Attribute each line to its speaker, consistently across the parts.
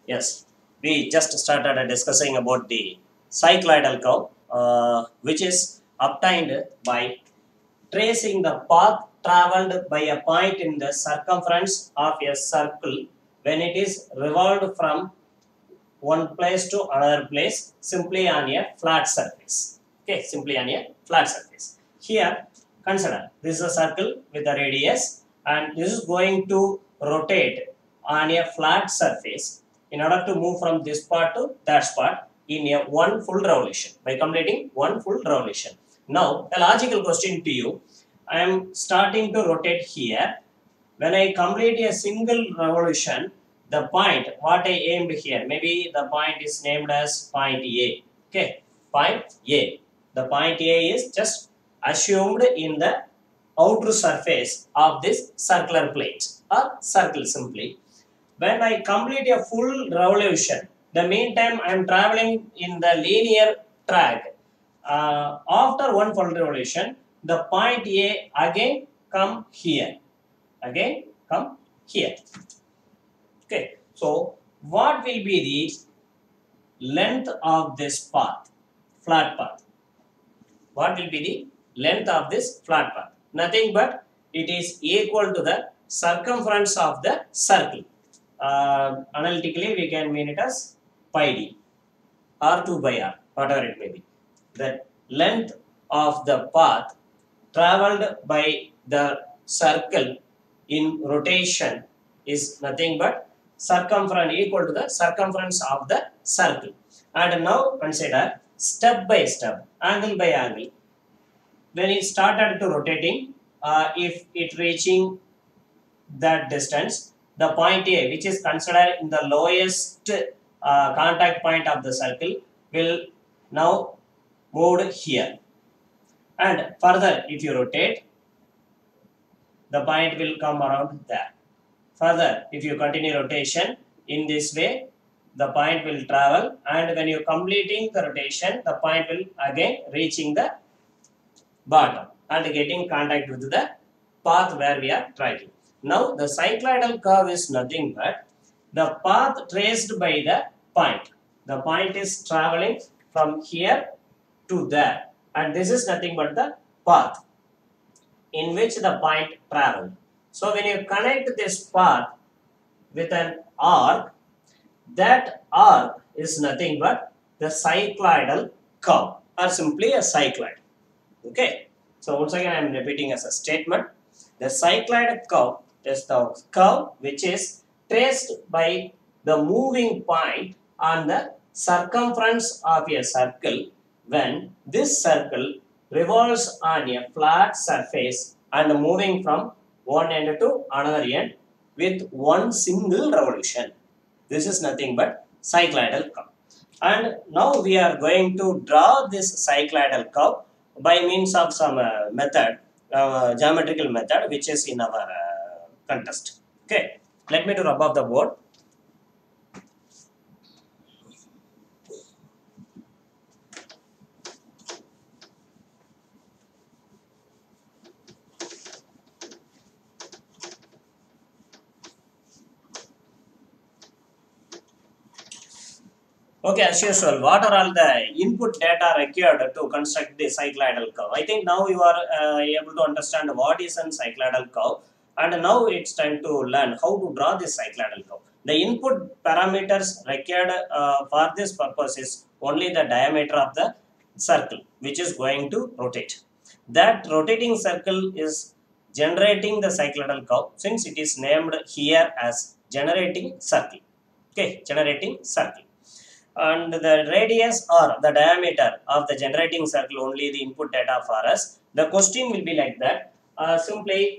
Speaker 1: Yes, we just started discussing about the cycloidal curve, which is obtained by tracing the path traveled by a point in the circumference of a circle when it is revolved from one place to another place simply on a flat surface. Okay, simply on a flat surface. Here, consider this is a circle with a radius, and this is going to rotate on a flat surface in order to move from this part to that spot in a one full revolution by completing one full revolution. Now, a logical question to you: I am starting to rotate here. When I complete a single revolution, the point what I aimed here, maybe the point is named as point A. Okay, point A. The point A is just assumed in the outer surface of this circular plate or circle simply. When I complete a full revolution, the meantime I am traveling in the linear track. After one full revolution, the point A again come here. Again come here. Okay. So what will be the length of this path? Flat path. What will be the length of this flat path? Nothing but it is equal to the circumference of the circle. Analytically, we can mean it as pi d, r2 by r, whatever it may be. The length of the path traveled by the circle in rotation is nothing but circumference equal to the circumference of the circle. And now consider step by step, angle by angle. When it started to rotating, if it reaching that distance, the point A, which is considered in the lowest contact point of the circle, will now move here. And further, if you rotate, the point will come around there. Further, if you continue rotation in this way, the point will travel, and when you completing the rotation, the point will again reaching the bottom and getting contact with the path where we are tracking. Now, the cycloidal curve is nothing but the path traced by the point. The point is traveling from here to there, and this is nothing but the path in which the point traveled. So when you connect this path with an arc, that arc is nothing but the cycloidal curve or simply a cycloid. Okay. So once again I am repeating as a statement. The cycloid curve is the curve which is traced by the moving point on the circumference of a circle when this circle revolves on a flat surface and moving from one end to another end with one single revolution. This is nothing but cycloidal curve. And now we are going to draw this cycloidal curve by means of some method, geometrical method, which is in our contest. Okay, let me to rub off the board. Okay, as usual, what are all the input data required to construct the cycloidal curve? I think now you are able to understand what is a cycloidal curve, and now it's time to learn how to draw this cycloidal curve. The input parameters required for this purpose is only the diameter of the circle, which is going to rotate. That rotating circle is generating the cycloidal curve, since it is named here as generating circle. Okay, generating circle. And the radius or the diameter of the generating circle only the input data for us. The question will be like that. Simply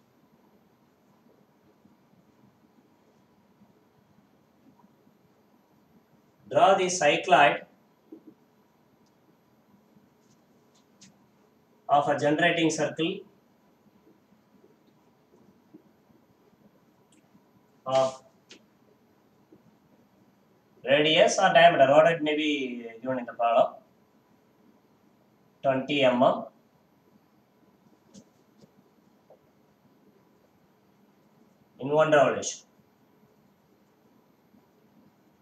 Speaker 1: draw the cycloid of a generating circle of radius or diameter, what it may be given in the problem, 20 mm in one revolution.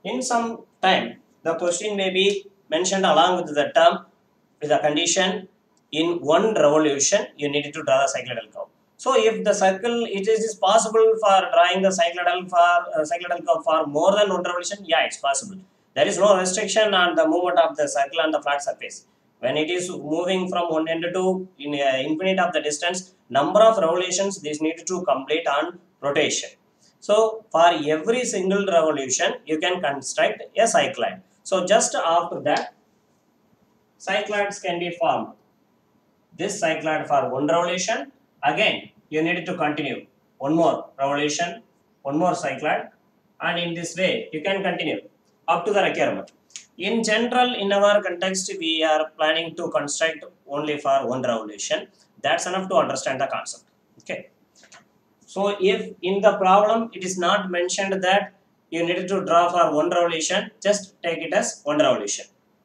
Speaker 1: In some time, the question may be mentioned along with the term with the condition in one revolution you need to draw the cycloidal curve. So if the circle, it is possible for drawing the cycloidal curve for more than one revolution, yeah, it's possible. There is no restriction on the movement of the circle on the flat surface. When it is moving from one end to infinite of the distance, number of revolutions this need to complete on rotation. So for every single revolution, you can construct a cycloid. So just after that, cycloids can be formed. This cycloid for one revolution, again you need to continue one more revolution, one more cycloid, and in this way you can continue up to the requirement. In general, in our context, we are planning to construct only for one revolution. That's enough to understand the concept. Okay. So if in the problem it is not mentioned that you need to draw for one revolution, just take it as one revolution.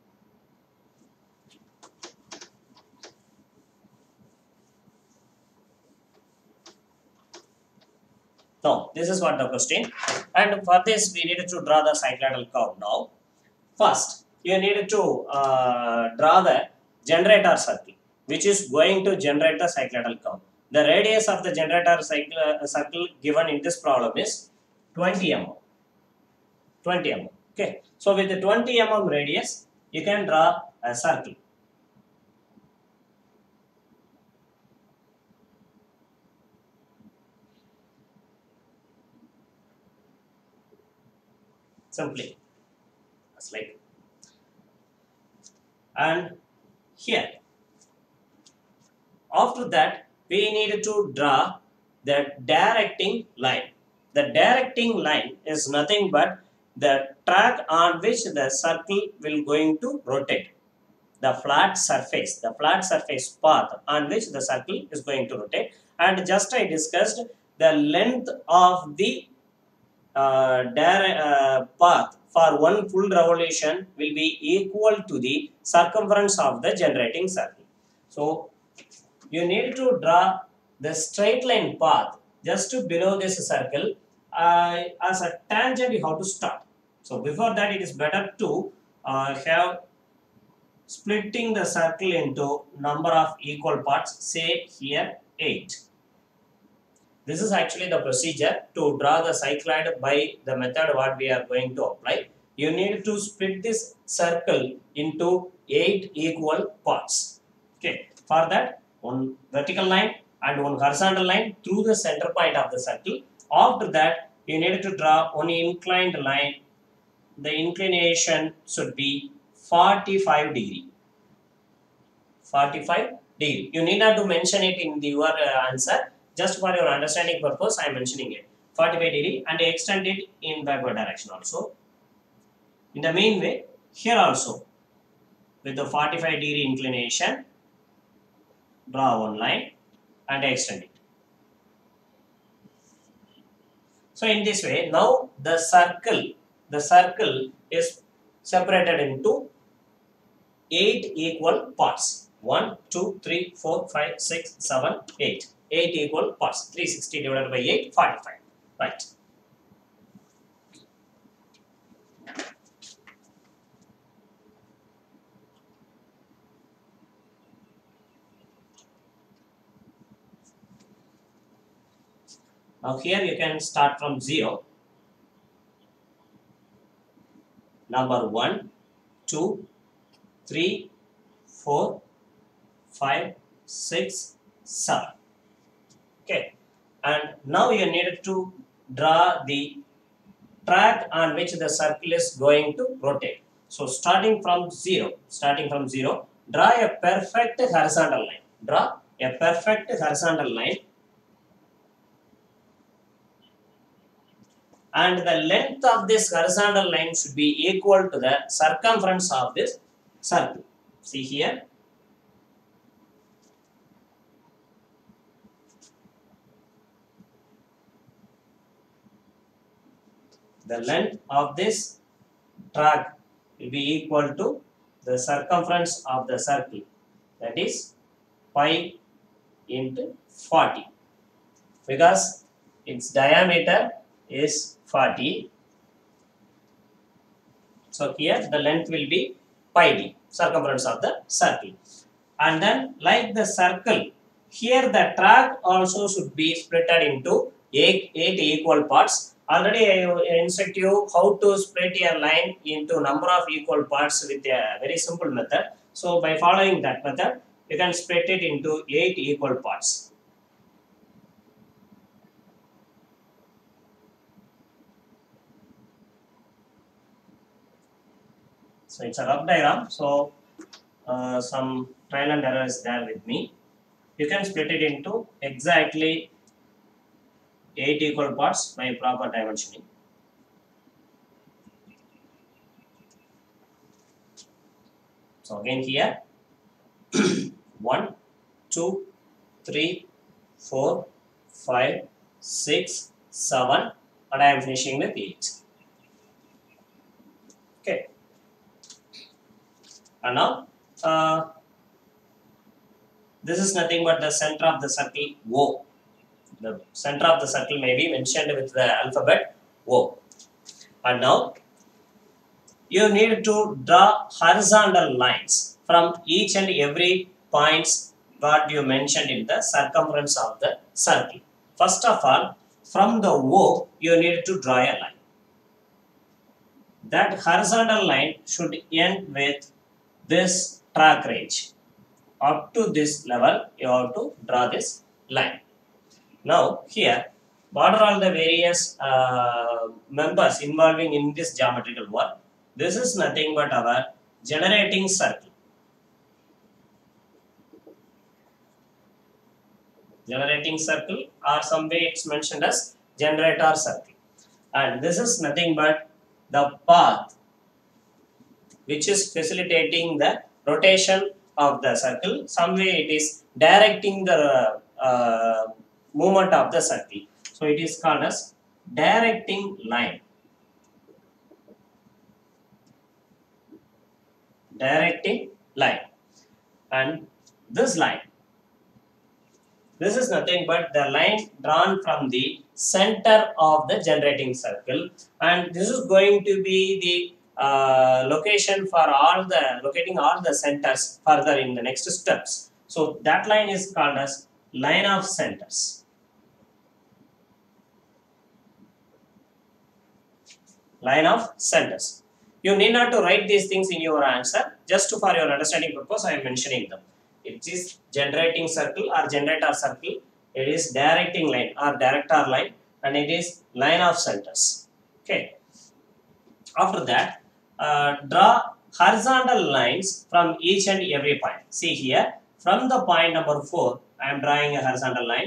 Speaker 1: Now, this is what the question. And for this, we need to draw the cycloidal curve now. First, you need to draw the generator circle, which is going to generate the cycloidal curve. The radius of the generator circle given in this problem is 20 mm. 20 mm. Okay. So, with the 20 mm radius, you can draw a circle. Simply. That's like. And here, after that, we need to draw the directing line. The directing line is nothing but the track on which the circle will going to rotate. The flat surface path on which the circle is going to rotate. And just I discussed the length of the path for one full revolution will be equal to the circumference of the generating circle. So, you need to draw the straight line path just below this circle as a tangent you have to start. So, before that it is better to have splitting the circle into number of equal parts, say here 8. This is actually the procedure to draw the cycloid by the method what we are going to apply. You need to split this circle into 8 equal parts. Okay. For that, one vertical line and one horizontal line through the center point of the circle. After that, you need to draw one inclined line. The inclination should be 45 degree. 45 degree. You need not to mention it in your answer. Just for your understanding purpose, I am mentioning it. 45 degree and extend it in backward direction also. In the main way, here also, with the 45 degree inclination, draw one line and extend it. So in this way, now the circle is separated into 8 equal parts. 1, 2, 3, 4, 5, 6, 7, 8. 8 equal parts. 360 divided by 8, 45. Right. Now here you can start from 0. Number 1, 2, 3, 4, 5, 6, 7. Okay. And now you need to draw the track on which the circle is going to rotate. So starting from 0, draw a perfect horizontal line. Draw a perfect horizontal line. And the length of this horizontal line should be equal to the circumference of this circle. See here. The length of this track will be equal to the circumference of the circle. That is pi into 40. Because its diameter is 40. So here the length will be pi d, circumference of the circle. And then like the circle, here the track also should be split into eight equal parts. Already I instruct you how to split a line into number of equal parts with a very simple method. So by following that method, you can split it into 8 equal parts. So it's a rough diagram. So some trial and error is there with me. You can split it into exactly 8 equal parts by proper dimensioning. So again here 1, 2, 3, 4, 5, 6, 7, and I am finishing with 8. Okay. And now this is nothing but the center of the circle O. The center of the circle may be mentioned with the alphabet O. And now you need to draw horizontal lines from each and every points what you mentioned in the circumference of the circle. First of all, from the O, you need to draw a line. That horizontal line should end with this track range. Up to this level, you have to draw this line. Now, here, what are all the various members involving in this geometrical work? This is nothing but our generating circle. Generating circle, or some way it's mentioned as generator circle. And this is nothing but the path which is facilitating the rotation of the circle. Some way it is directing the movement of the circle. So it is called as directing line. Directing line. And this line, this is nothing but the line drawn from the center of the generating circle, and this is going to be the location for locating all the centers further in the next steps. So that line is called as line of centers. Line of centers. You need not to write these things in your answer. Just for your understanding purpose, I am mentioning them. It is generating circle or generator circle. It is directing line or director line, and it is line of centers. Okay. After that, draw horizontal lines from each and every point. See here, from the point number 4, I am drawing a horizontal line.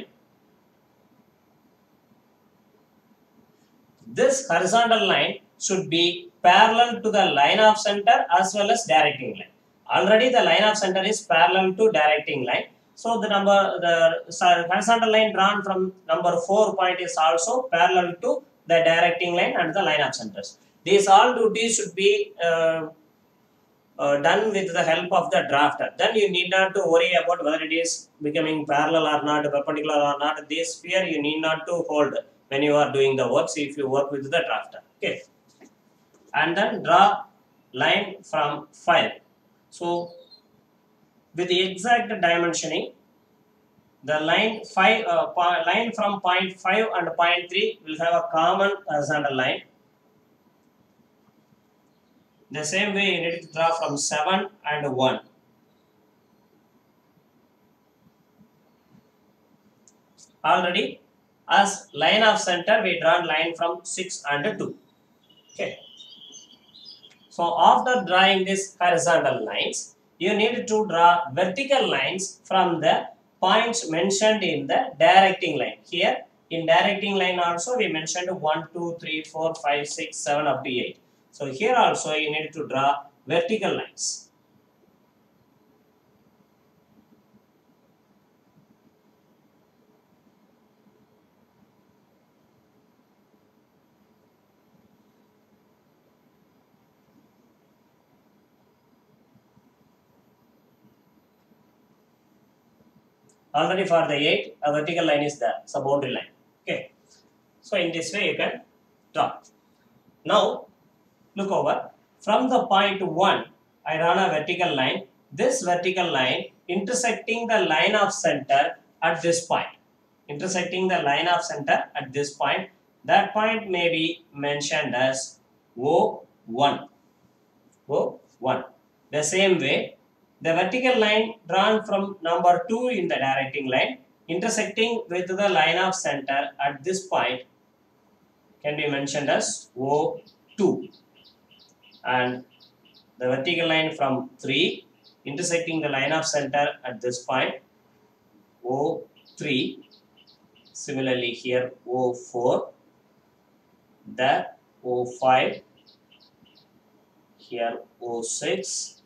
Speaker 1: This horizontal line should be parallel to the line of center as well as directing line. Already the line of center is parallel to directing line. So the horizontal line drawn from number 4 point is also parallel to the directing line and the line of centers. These all duties should be done with the help of the drafter. Then you need not to worry about whether it is becoming parallel or not, perpendicular or not. This fear you need not to hold when you are doing the works if you work with the drafter. Okay. And then draw line from 5. So with the exact dimensioning, the line from point 5 and point 3 will have a common horizontal line. The same way you need to draw from 7 and 1. Already as line of center, we draw line from 6 and 2. Okay. So after drawing these horizontal lines, you need to draw vertical lines from the points mentioned in the directing line. Here in directing line also we mentioned 1, 2, 3, 4, 5, 6, 7 up to 8. So here also you need to draw vertical lines. Already for the 8, a vertical line is there, it's a boundary line. Okay. So in this way you can draw. Now look over. From the point 1, I run a vertical line. This vertical line intersecting the line of center at this point. Intersecting the line of center at this point. That point may be mentioned as O1. O1. The same way, the vertical line drawn from number 2 in the directing line intersecting with the line of center at this point can be mentioned as O2. And the vertical line from 3 intersecting the line of center at this point O3. Similarly here O4, the O5, here O6,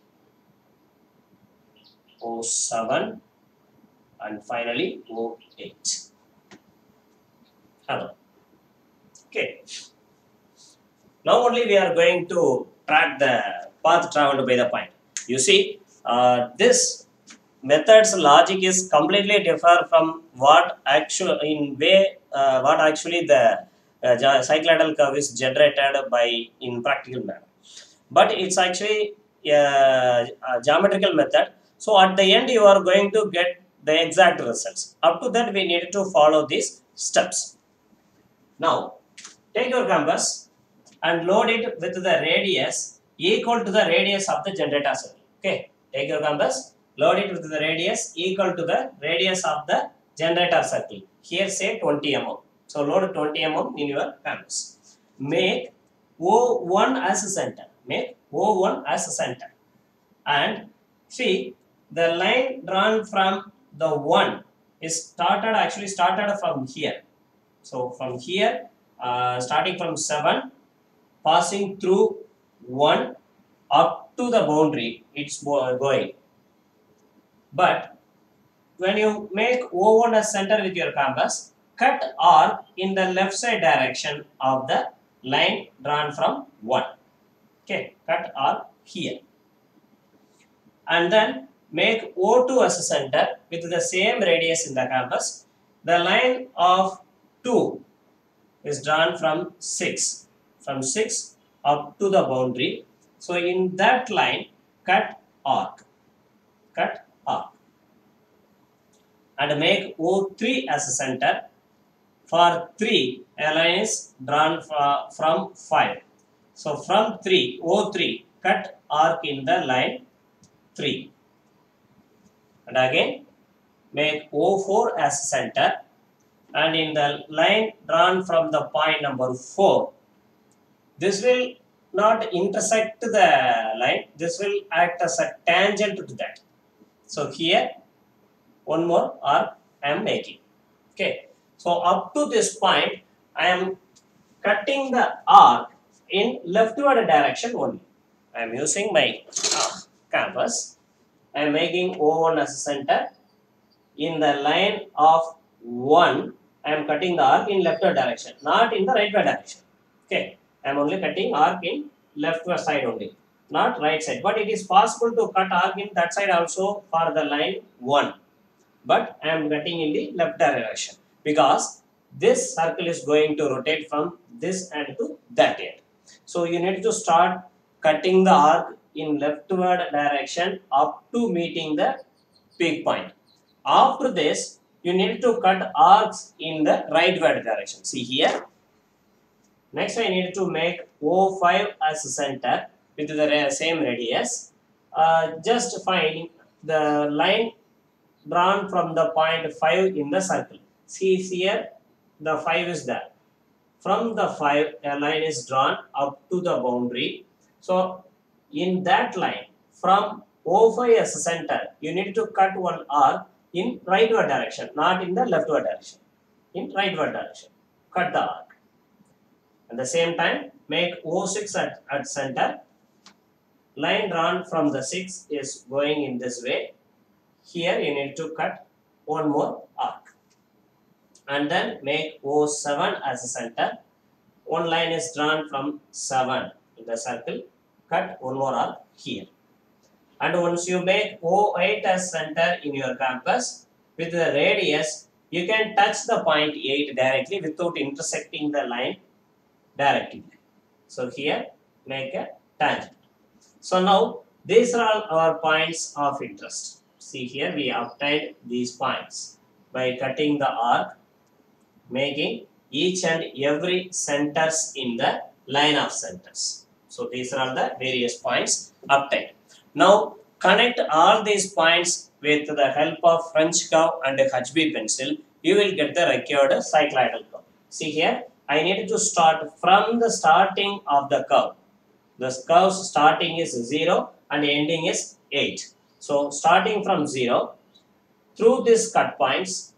Speaker 1: O7, and finally O8. Hello. Okay. Now only we are going to track the path traveled by the point. You see, this method's logic is completely different from what actually the cycloidal curve is generated by in practical manner. But it's actually a geometrical method. So at the end you are going to get the exact results. Up to that we need to follow these steps. Now take your compass and load it with the radius equal to the radius of the generator circle. Okay, take your compass, load it with the radius equal to the radius of the generator circle. Here say 20 mm. So load 20 mm in your compass. Make O1 as a center. Make O1 as a center. And see, the line drawn from the 1 is started from here. So from here, starting from 7, passing through 1 up to the boundary, it's going. But when you make O1 as center with your compass, cut arc in the left side direction of the line drawn from 1. Okay, cut arc here. And then make O2 as a center with the same radius in the compass. The line of 2 is drawn from 6. From 6 up to the boundary. So in that line, cut arc. Cut arc. And make O3 as a center. For 3, a line is drawn from 5. So from 3, O3, cut arc in the line 3. And again, make O4 as a center. And in the line drawn from the point number 4, this will not intersect the line. This will act as a tangent to that. So here, one more arc I am making. Okay. So up to this point, I am cutting the arc in leftward direction only. I am using my compass. I am making O1 as a center. In the line of 1, I am cutting the arc in leftward direction, not in the rightward direction. Okay. I am only cutting arc in leftward side only, not right side. But it is possible to cut arc in that side also for the line 1. But I am cutting in the left direction because this circle is going to rotate from this end to that end. So you need to start cutting the arc in leftward direction up to meeting the peak point. After this, you need to cut arcs in the rightward direction. See here. Next, I need to make O5 as a center with the same radius. Just find the line drawn from the point 5 in the circle. See here, the 5 is there. From the 5, a line is drawn up to the boundary. So, in that line, from O5 as a center, you need to cut one arc in rightward direction, not in the leftward direction. In rightward direction, cut the arc. At the same time, make O6 at center. Line drawn from the 6 is going in this way. Here you need to cut one more arc. And then make O7 as a center. One line is drawn from 7 in the circle. Cut one more arc here. And once you make O8 as center in your compass with the radius, you can touch the point 8 directly without intersecting the line directly. So here make a tangent. So now these are all our points of interest. See here we obtained these points by cutting the arc, making each and every centers in the line of centers. So these are all the various points obtained. Now connect all these points with the help of French curve and HB pencil. You will get the required cycloidal curve. See here, I need to start from the starting of the curve. The curve starting is 0 and ending is 8. So starting from 0, through these cut points,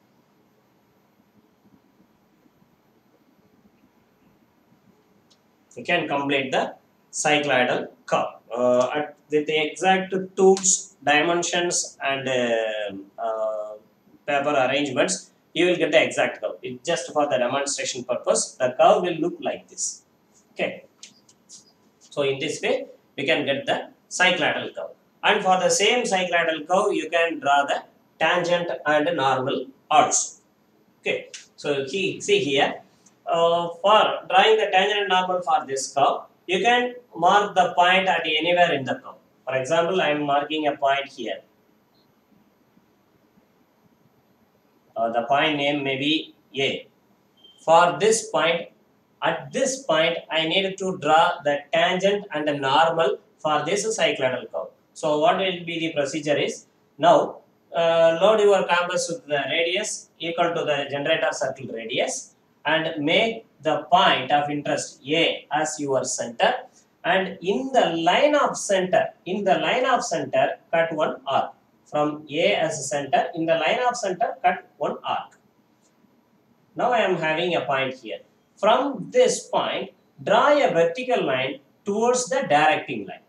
Speaker 1: you can complete the cycloidal curve. With the exact tools, dimensions and paper arrangements, you will get the exact curve. It just for the demonstration purpose, the curve will look like this. Okay. So in this way, we can get the cycloidal curve. And for the same cycloidal curve, you can draw the tangent and normal also. Okay. So see here, for drawing the tangent and normal for this curve, you can mark the point at anywhere in the curve. For example, I am marking a point here. The point name may be A. For this point, at this point, I need to draw the tangent and the normal for this cycloidal curve. So what will be the procedure is, now load your compass with the radius equal to the generator circle radius and make the point of interest A as your center, and in the line of center, cut one arc. From A as a center, in the line of center, cut one arc. Now I am having a point here. From this point, draw a vertical line towards the directing line.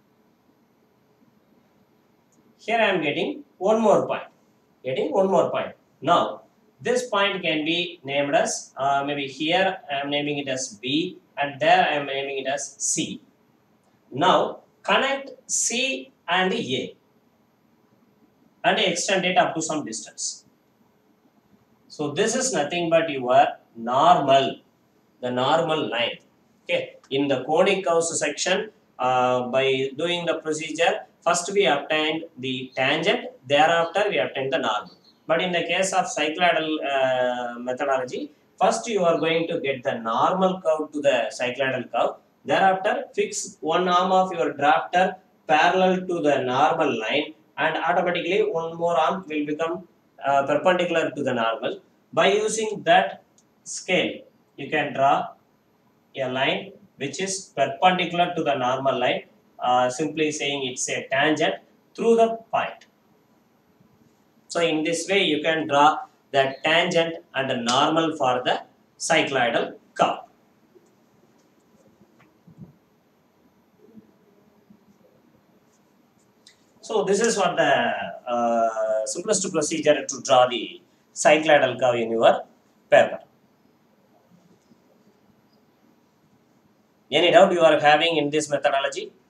Speaker 1: Here I am getting one more point. Now, this point can be named as, maybe here I am naming it as B and there I am naming it as C. Now, connect C and A and extend it up to some distance. So this is nothing but your normal, the normal line. Okay, in the conic curves section, by doing the procedure, first we obtained the tangent, thereafter we obtained the normal. But in the case of cycloidal methodology, first you are going to get the normal curve to the cycloidal curve. Thereafter, fix one arm of your drafter parallel to the normal line, and automatically one more arm will become perpendicular to the normal. By using that scale, you can draw a line which is perpendicular to the normal line, simply saying it's a tangent through the point. So in this way, you can draw the tangent and the normal for the cycloidal curve. So this is what the simplest procedure to draw the cycloidal curve in your paper. Any doubt you are having in this methodology?